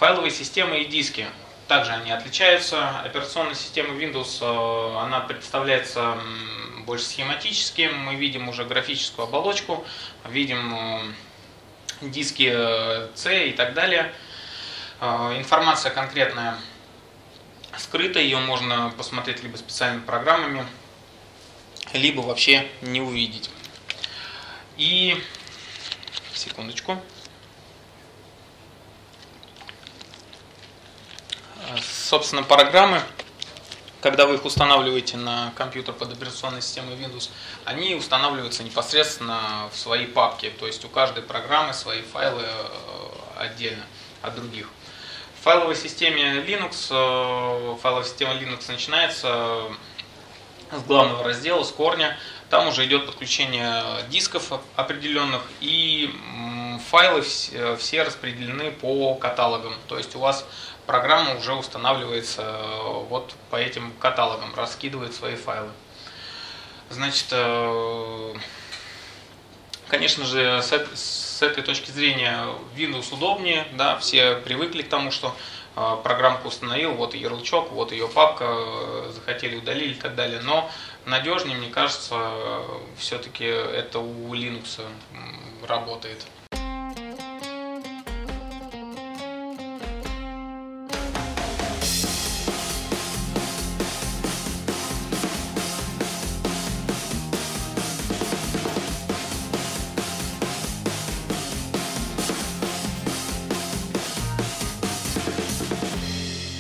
Файловые системы и диски. Также они отличаются. Операционная система Windows, она представляется больше схематически. Мы видим уже графическую оболочку, видим диски C и так далее. Информация конкретная скрыта, ее можно посмотреть либо специальными программами, либо вообще не увидеть. И секундочку. Собственно, программы, когда вы их устанавливаете на компьютер под операционной системой Windows, они устанавливаются непосредственно в свои папки. То есть у каждой программы свои файлы отдельно от других. В файловой системе Linux, файловая система Linux начинается с главного раздела, с корня. Там уже идет подключение дисков определенных, и файлы все распределены по каталогам. То есть у вас программа уже устанавливается вот по этим каталогам, раскидывает свои файлы. Значит, конечно же, с этой точки зрения Windows удобнее, да, все привыкли к тому, что программку установил, вот ярлычок, вот ее папка, захотели удалили и так далее. Но надежнее, мне кажется, все-таки это у Linux работает.